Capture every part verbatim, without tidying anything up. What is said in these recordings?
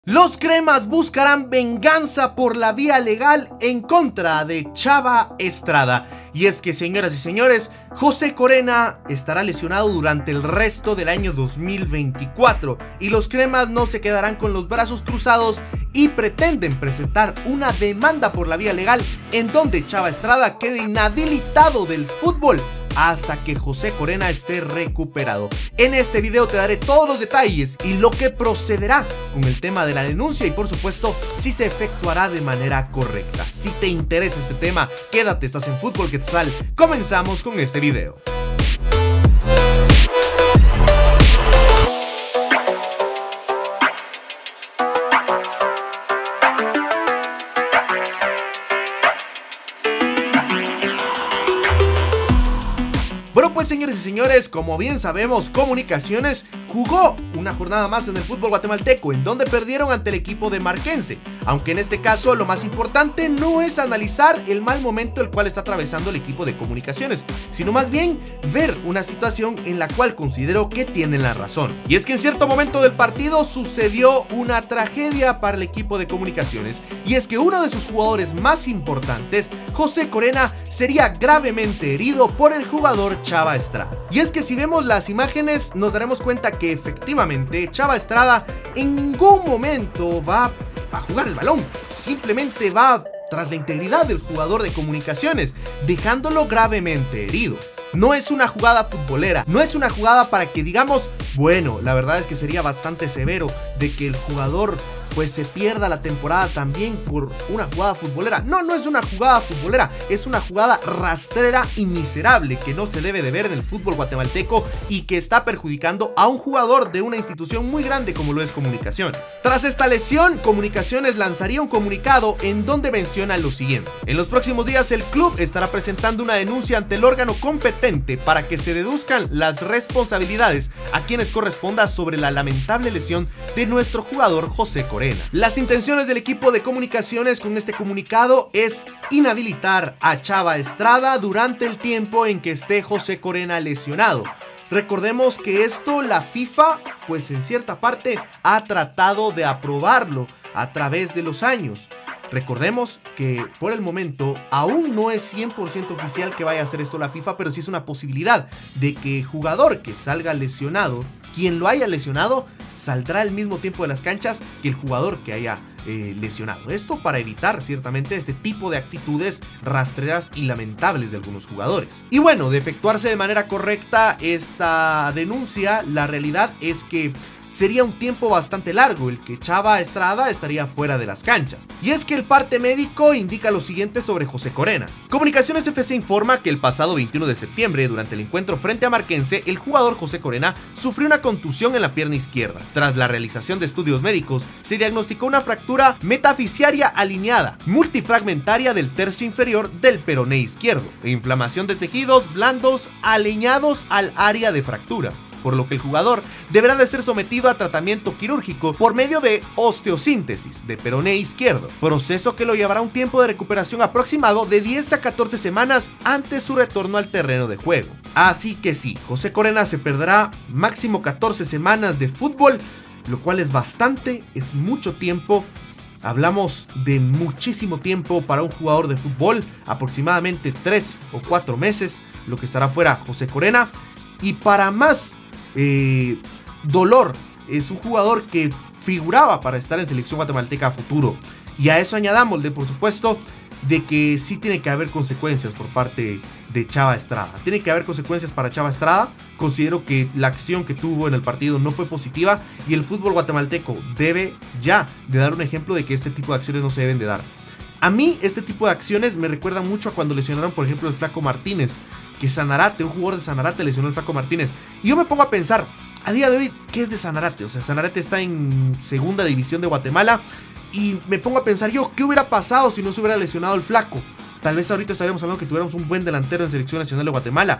Los cremas buscarán venganza por la vía legal en contra de Chava Estrada. Y es que, señoras y señores, José Corena estará lesionado durante el resto del año dos mil veinticuatro. Y los cremas no se quedarán con los brazos cruzados y pretenden presentar una demanda por la vía legal en donde Chava Estrada quede inhabilitado del fútbol hasta que José Corena esté recuperado. En este video te daré todos los detalles y lo que procederá con el tema de la denuncia y por supuesto si se efectuará de manera correcta. Si te interesa este tema, quédate, estás en Fútbol Quetzal. Comenzamos con este video. Bueno, pues señores y señores, como bien sabemos, Comunicaciones jugó una jornada más en el fútbol guatemalteco, en donde perdieron ante el equipo de Marquense. Aunque en este caso lo más importante no es analizar el mal momento el cual está atravesando el equipo de Comunicaciones, sino más bien ver una situación en la cual considero que tienen la razón. Y es que en cierto momento del partido sucedió una tragedia para el equipo de Comunicaciones, y es que uno de sus jugadores más importantes, José Corena, sería gravemente herido por el jugador Chava Estrada. Y es que si vemos las imágenes nos daremos cuenta que efectivamente Chava Estrada en ningún momento va a jugar el balón, simplemente va tras la integridad del jugador de Comunicaciones, dejándolo gravemente herido. No es una jugada futbolera, no es una jugada para que digamos, bueno, la verdad es que sería bastante severo de que el jugador pues se pierda la temporada también por una jugada futbolera. No, no es una jugada futbolera, es una jugada rastrera y miserable que no se debe de ver en el fútbol guatemalteco y que está perjudicando a un jugador de una institución muy grande como lo es Comunicaciones. Tras esta lesión, Comunicaciones lanzaría un comunicado en donde menciona lo siguiente: en los próximos días el club estará presentando una denuncia ante el órgano competente para que se deduzcan las responsabilidades a quienes corresponda sobre la lamentable lesión de nuestro jugador José Corena. Las intenciones del equipo de Comunicaciones con este comunicado es inhabilitar a Chava Estrada durante el tiempo en que esté José Corena lesionado. Recordemos que esto la FIFA pues en cierta parte ha tratado de aprobarlo a través de los años. Recordemos que por el momento aún no es cien por ciento oficial que vaya a hacer esto la FIFA, pero sí es una posibilidad de que el jugador que salga lesionado, quien lo haya lesionado, saldrá al mismo tiempo de las canchas que el jugador que haya eh, lesionado. Esto para evitar ciertamente este tipo de actitudes rastreras y lamentables de algunos jugadores. Y bueno, de efectuarse de manera correcta esta denuncia, la realidad es que sería un tiempo bastante largo el que Chava Estrada estaría fuera de las canchas. Y es que el parte médico indica lo siguiente sobre José Corena. Comunicaciones F C informa que el pasado veintiuno de septiembre, durante el encuentro frente a Marquense, el jugador José Corena sufrió una contusión en la pierna izquierda. Tras la realización de estudios médicos, se diagnosticó una fractura metafisiaria alineada, multifragmentaria del tercio inferior del peroné izquierdo, e inflamación de tejidos blandos alineados al área de fractura, por lo que el jugador deberá de ser sometido a tratamiento quirúrgico por medio de osteosíntesis de peroné izquierdo, proceso que lo llevará un tiempo de recuperación aproximado de diez a catorce semanas antes su retorno al terreno de juego. Así que sí, José Corena se perderá máximo catorce semanas de fútbol, lo cual es bastante, es mucho tiempo. Hablamos de muchísimo tiempo para un jugador de fútbol, aproximadamente tres o cuatro meses, lo que estará fuera José Corena. Y para más Eh, dolor, es un jugador que figuraba para estar en selección guatemalteca a futuro, y a eso añadámosle por supuesto de que sí tiene que haber consecuencias por parte de Chava Estrada. Tiene que haber consecuencias para Chava Estrada. Considero que la acción que tuvo en el partido no fue positiva y el fútbol guatemalteco debe ya de dar un ejemplo de que este tipo de acciones no se deben de dar. A mí este tipo de acciones me recuerdan mucho a cuando lesionaron por ejemplo el Flaco Martínez, que Sanarate, un jugador de Sanarate lesionó al Flaco Martínez. Y yo me pongo a pensar, a día de hoy, ¿qué es de Sanarate? O sea, Sanarate está en segunda división de Guatemala. Y me pongo a pensar yo, ¿qué hubiera pasado si no se hubiera lesionado el Flaco? Tal vez ahorita estaríamos hablando que tuviéramos un buen delantero en Selección Nacional de Guatemala.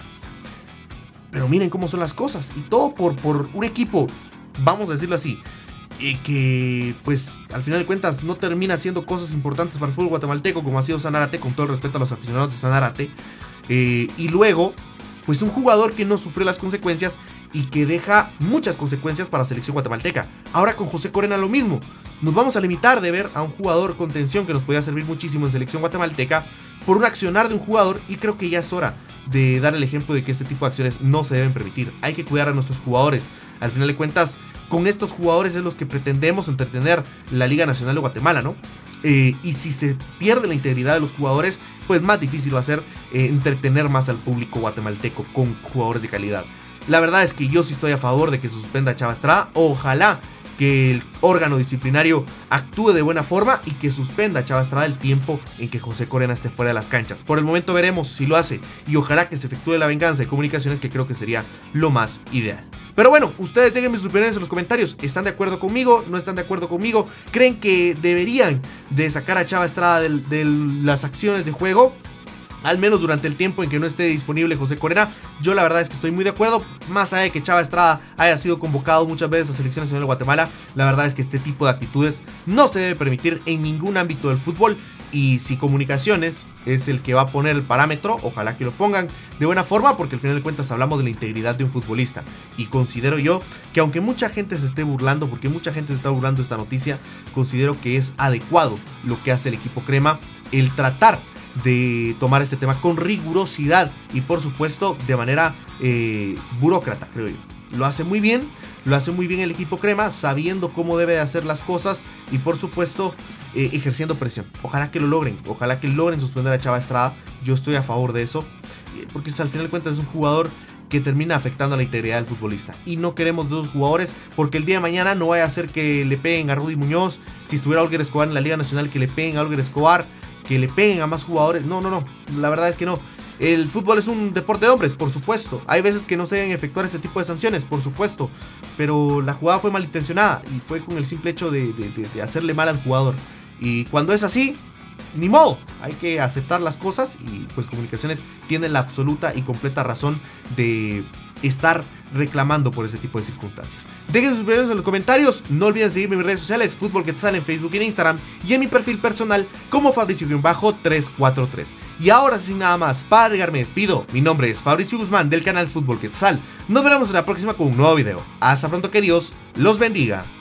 Pero miren cómo son las cosas. Y todo por, por un equipo, vamos a decirlo así, eh, que pues al final de cuentas no termina haciendo cosas importantes para el fútbol guatemalteco como ha sido Sanarate, con todo el respeto a los aficionados de Sanarate. Eh, y luego, pues un jugador que no sufrió las consecuencias y que deja muchas consecuencias para la selección guatemalteca. Ahora con José Corena lo mismo. Nos vamos a limitar de ver a un jugador con tensión que nos podía servir muchísimo en selección guatemalteca por un accionar de un jugador, y creo que ya es hora de dar el ejemplo de que este tipo de acciones no se deben permitir. Hay que cuidar a nuestros jugadores. Al final de cuentas, con estos jugadores es los que pretendemos entretener la Liga Nacional de Guatemala, ¿no? Eh, y si se pierde la integridad de los jugadores, pues más difícil va a ser eh, entretener más al público guatemalteco con jugadores de calidad. La verdad es que yo sí estoy a favor de que se suspenda a Chava Estrada. Ojalá que el órgano disciplinario actúe de buena forma y que suspenda a Chava Estrada el tiempo en que José Corena esté fuera de las canchas. Por el momento veremos si lo hace, y ojalá que se efectúe la venganza de Comunicaciones, que creo que sería lo más ideal. Pero bueno, ustedes déjenme sus opiniones en los comentarios. ¿Están de acuerdo conmigo? ¿No están de acuerdo conmigo? ¿Creen que deberían de sacar a Chava Estrada de, de las acciones de juego? Al menos durante el tiempo en que no esté disponible José Corena. Yo la verdad es que estoy muy de acuerdo. Más allá de que Chava Estrada haya sido convocado muchas veces a Selección Nacional de Guatemala, la verdad es que este tipo de actitudes no se debe permitir en ningún ámbito del fútbol. Y si Comunicaciones es el que va a poner el parámetro, ojalá que lo pongan de buena forma, porque al final de cuentas hablamos de la integridad de un futbolista. Y considero yo que aunque mucha gente se esté burlando, porque mucha gente se está burlando de esta noticia, considero que es adecuado lo que hace el equipo crema, el tratar de tomar este tema con rigurosidad y por supuesto de manera eh, burócrata, creo yo. Lo hace muy bien, lo hace muy bien el equipo crema, sabiendo cómo debe de hacer las cosas y por supuesto eh, ejerciendo presión. Ojalá que lo logren, ojalá que logren suspender a Chava Estrada. Yo estoy a favor de eso, porque al final de cuentas es un jugador que termina afectando a la integridad del futbolista, y no queremos de esos jugadores, porque el día de mañana no vaya a ser que le peguen a Rudy Muñoz. Si estuviera Olger Escobar en la Liga Nacional, que le peguen a Olger Escobar, que le peguen a más jugadores. No, no, no, la verdad es que no. El fútbol es un deporte de hombres, por supuesto. Hay veces que no se deben efectuar este tipo de sanciones, por supuesto, pero la jugada fue malintencionada y fue con el simple hecho de, de, de, de hacerle mal al jugador. Y cuando es así, ni modo, hay que aceptar las cosas, y pues Comunicaciones tiene la absoluta y completa razón de estar reclamando por ese tipo de circunstancias. Dejen sus opiniones en los comentarios. No olviden seguirme en mis redes sociales, Fútbol Quetzal en Facebook y en Instagram, y en mi perfil personal como Fabricio tres cuatro tres. Y ahora sin nada más, para agregar me despido. Mi nombre es Fabricio Guzmán del canal Fútbol Quetzal. Nos veremos en la próxima con un nuevo video. Hasta pronto, que Dios los bendiga.